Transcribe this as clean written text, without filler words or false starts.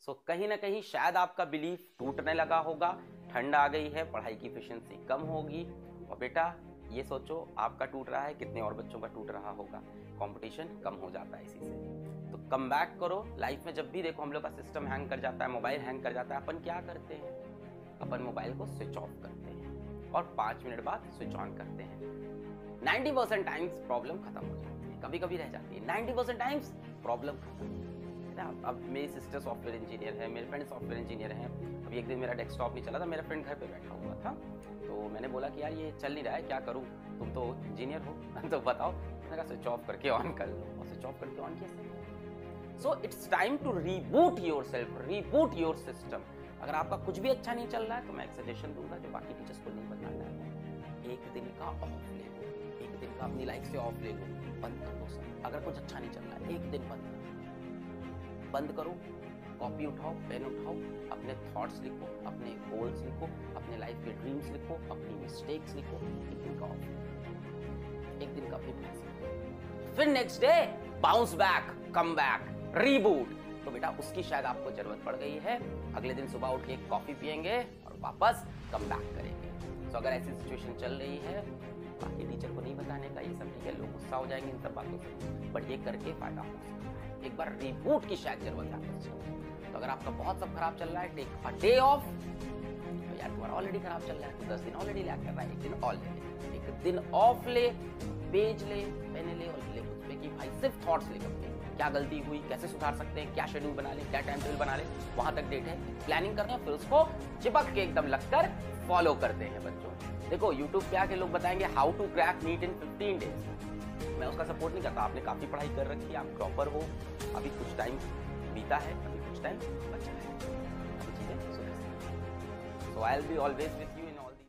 कहीं ना कहीं शायद आपका बिलीफ टूटने लगा होगा, ठंड आ गई है, पढ़ाई की एफिशिएंसी कम होगी। और बेटा ये सोचो आपका टूट रहा है, कितने और बच्चों का टूट रहा होगा, कंपटीशन कम हो जाता है इसी से। तो कम बैक करो। लाइफ में जब भी देखो हम लोग का सिस्टम हैंग कर जाता है, मोबाइल हैंग कर जाता है, अपन क्या करते हैं, अपन मोबाइल को स्विच ऑफ करते हैं और 5 मिनट बाद स्विच ऑन करते हैं। 90% टाइम्स प्रॉब्लम खत्म हो जाती है, कभी कभी रह जाती है, 90% टाइम्स प्रॉब्लम खत्म। अब मेरी सिस्टर सॉफ्टवेयर इंजीनियर है, मेरे फ्रेंड सॉफ्टवेयर इंजीनियर हैं। अभी एक दिन मेरा डेस्कटॉप नहीं चला था, मेरा फ्रेंड घर पे बैठा हुआ था, तो मैंने बोला कि यार ये चल नहीं रहा है, क्या करूँ, तुम तो इंजीनियर हो तो बताओ। मैंने कहा स्विच ऑफ करके ऑन कर लो, और स्विच ऑफ करके ऑन किया। So it's time to reboot yourself, reboot your system. अगर आपका कुछ भी अच्छा नहीं चल रहा है तो मैं एक सजेशन दूंगा जो बाकी टीचर्स को नहीं बताना है, एक दिन का ऑफ ले लो, एक दिन का अपनी लाइफ से ऑफ ले लो, बंद कर दो सब। अगर कुछ अच्छा नहीं चल रहा है एक दिन बंद करो, कॉपी उठाओ, पेन उठाओ, अपने थॉट्स लिखो, अपने गोल्स लिखो, अपने लाइफ के ड्रीम्स लिखो, अपनी मिस्टेक्स लिखो। एक दिन का ऑफ, एक दिन का फिर next day bounce back, come back, reboot. तो बेटा उसकी शायद आपको जरूरत पड़ गई है। अगले दिन सुबह उठ के कॉफी पियेंगे और वापस कम बैक करेंगे। तो अगर ऐसी सिचुएशन चल रही है, बाकी टीचर को नहीं बताने का, ये सब ठीक है, लोग गुस्सा हो जाएंगे इन सब बातों से, बट ये करके फायदा हो सकता है। एक बार रिबूट की शायद जरूरत है। तो अगर आपका बहुत सब खराब चल रहा है, टेक अ डे ऑफ। तो यार तुम्हारा ऑलरेडी खराब चल रहा है तो 10 दिन ऑलरेडी लैग कर रहा है, एक दिन और ले ले, एक दिन ऑफ ले, पेज ले, पेन ले और ले उस पे कि भाई सिर्फ थॉट्स लिख अपने, क्या गलती हुई, कैसे सुधार सकते हैं, क्या शेड्यूल बना ले, क्या टाइम टेबल बना ले, वहां तक डेट है, प्लानिंग करते हैं, फिर उसको चिपक के एकदम लगकर फॉलो करते हैं बच्चों। देखो यूट्यूब पे आके लोग बताएंगे how to crack NEET in 15 days. मैं उसका सपोर्ट नहीं करता, आपने काफी पढ़ाई कर रखी है, आप टॉपर हो, अभी कुछ टाइम बीता है, अभी कुछ टाइम बचा है, अभी चीजें सुधर सकती हैं। So I will be always with you in all